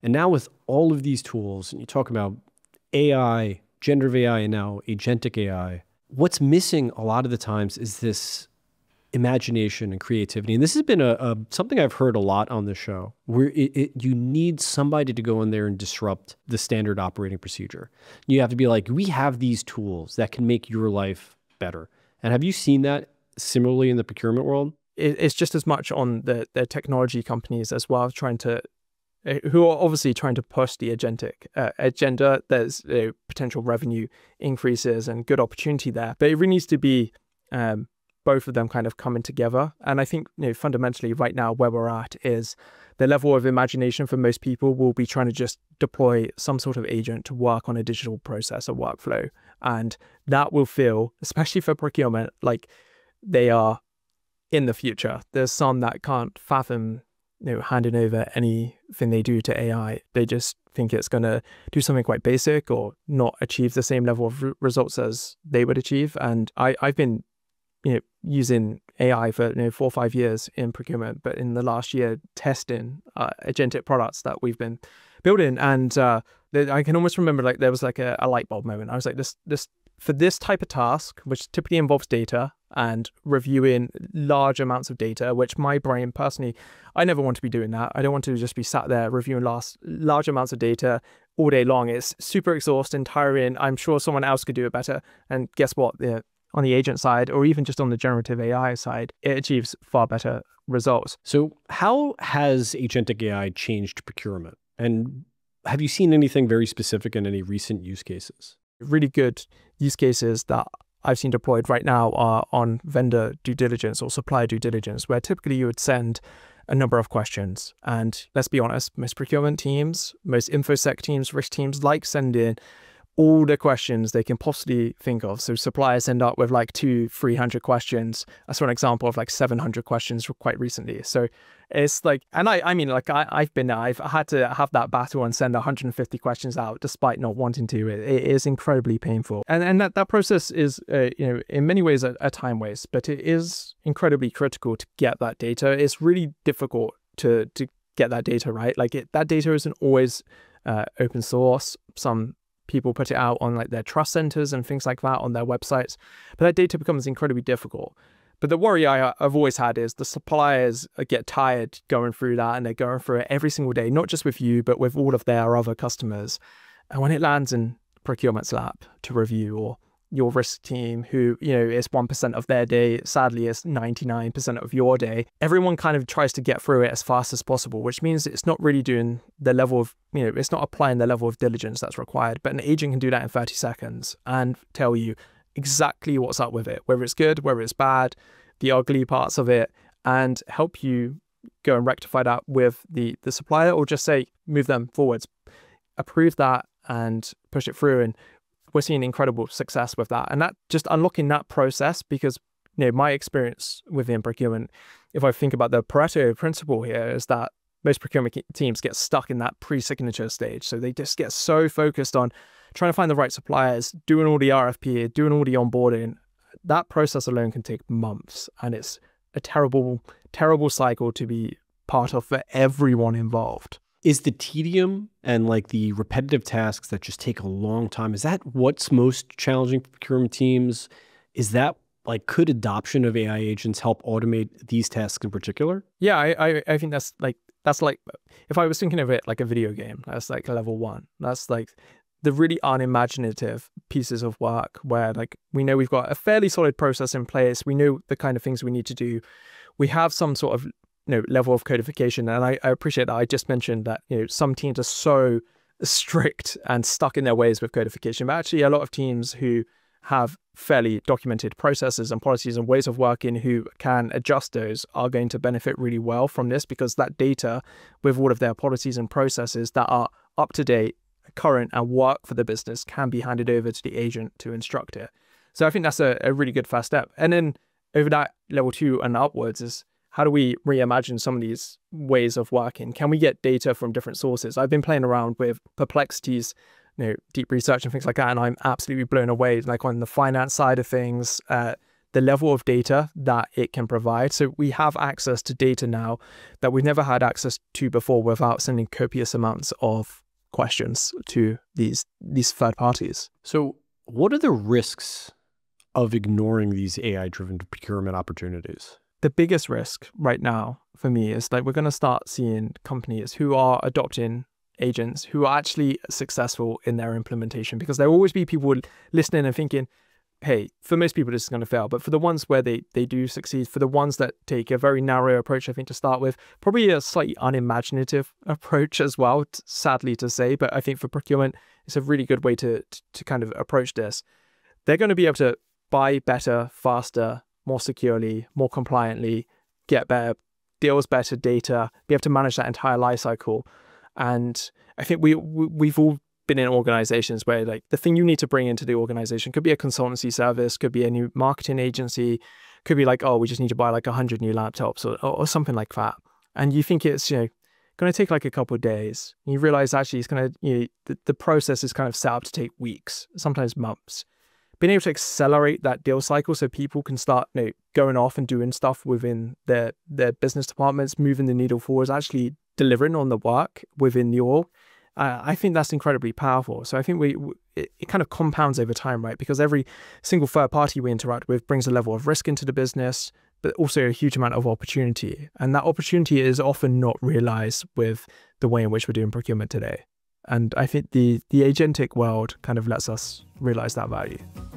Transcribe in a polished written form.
And now with all of these tools, and you talk about AI, generative AI, and now agentic AI, what's missing a lot of the times is this imagination and creativity. And this has been something I've heard a lot on the show, where you need somebody to go in there and disrupt the standard operating procedure. You have to be like, we have these tools that can make your life better. And have you seen that similarly in the procurement world? It's just as much on the technology companies as well, who are obviously trying to push the agentic agenda. There's potential revenue increases and good opportunity there, but it really needs to be both of them kind of coming together. And I think fundamentally right now where we're at is the level of imagination for most people will be trying to just deploy some sort of agent to work on a digital process or workflow. And that will feel, especially for procurement, like they are in the future. There's some that can't fathom handing over anything they do to AI. They just think it's going to do something quite basic or not achieve the same level of results as they would achieve. And I've been using AI for 4 or 5 years in procurement, but in the last year testing agentic products that we've been building. And I can almost remember like there was like a light bulb moment. I was like, this for this type of task, which typically involves data and reviewing large amounts of data, which my brain personally, I never want to be doing that. I don't want to just be sat there reviewing large amounts of data all day long. It's super exhausting, tiring. I'm sure someone else could do it better. And guess what? On the agent side, or even just on the generative AI side, it achieves far better results. So how has agentic AI changed procurement? And have you seen anything very specific in any recent use cases? Really good use cases that I've seen deployed right now are on vendor due diligence or supplier due diligence, where typically you would send a number of questions. And let's be honest, most procurement teams, most InfoSec teams, risk teams like sending all the questions they can possibly think of. So suppliers end up with like 200-300 questions. I saw an example of like 700 questions quite recently. So it's like, and I mean, like I've had to have that battle and send 150 questions out despite not wanting to. It is incredibly painful. And that process is, in many ways a time waste, but it is incredibly critical to get that data. It's really difficult to get that data right. Like that data isn't always open source. Some people put it out on like their trust centers and things like that on their websites, but that data becomes incredibly difficult. But the worry I've always had is the suppliers get tired going through that, and they're going through it every single day, not just with you, but with all of their other customers. And when it lands in procurement's lap to review, or your risk team, who, is 1% of their day, sadly is 99% of your day, everyone kind of tries to get through it as fast as possible, which means it's not really doing the level of, it's not applying the level of diligence that's required. But an agent can do that in 30 seconds and tell you exactly what's up with it, whether it's good, whether it's bad, the ugly parts of it, and help you go and rectify that with the supplier, or just say, move them forwards, approve that and push it through. And we're seeing incredible success with that. And that just unlocking that process, because my experience within procurement, if I think about the Pareto principle here, is that most procurement teams get stuck in that pre-signature stage. So they just get so focused on trying to find the right suppliers, doing all the RFP, doing all the onboarding. That process alone can take months, and it's a terrible, terrible cycle to be part of for everyone involved. Is the tedium and like the repetitive tasks that just take a long time, is that what's most challenging for procurement teams? Is that like, could adoption of AI agents help automate these tasks in particular? Yeah, I think that's like, if I was thinking of it like a video game, that's like level 1. That's like the really unimaginative pieces of work where like we know we've got a fairly solid process in place. We know the kind of things we need to do. We have some sort of level of codification. And I appreciate that. I just mentioned that, some teams are so strict and stuck in their ways with codification, but actually a lot of teams who have fairly documented processes and policies and ways of working who can adjust those are going to benefit really well from this, because that data with all of their policies and processes that are up to date, current, and work for the business can be handed over to the agent to instruct it. So I think that's a really good first step. And then over that level 2 and upwards is, how do we reimagine some of these ways of working? Can we get data from different sources? I've been playing around with Perplexity's, deep research and things like that, and I'm absolutely blown away. Like on the finance side of things, the level of data that it can provide. So we have access to data now that we've never had access to before without sending copious amounts of questions to these third parties. So what are the risks of ignoring these AI-driven procurement opportunities? The biggest risk right now for me is like we're going to start seeing companies who are adopting agents who are actually successful in their implementation, because there will always be people listening and thinking, hey, for most people this is going to fail, but for the ones where they do succeed, for the ones that take a very narrow approach, I think to start with, probably a slightly unimaginative approach as well, sadly to say, but I think for procurement it's a really good way to kind of approach this. They're going to be able to buy better, faster, more securely, more compliantly, get better deals, better data, be able to manage that entire life cycle. And I think we've all been in organizations where like the thing you need to bring into the organization could be a consultancy service, could be a new marketing agency, could be like, oh, we just need to buy like 100 new laptops or something like that. And you think it's, going to take like a couple of days. You realize actually it's going to, the process is kind of set up to take weeks, sometimes months. Being able to accelerate that deal cycle so people can start going off and doing stuff within their business departments, moving the needle forward, actually delivering on the work within the org. I think that's incredibly powerful. So I think it kind of compounds over time, right? Because every single third party we interact with brings a level of risk into the business, but also a huge amount of opportunity. And that opportunity is often not realized with the way in which we're doing procurement today. And I think the agentic world kind of lets us realize that value.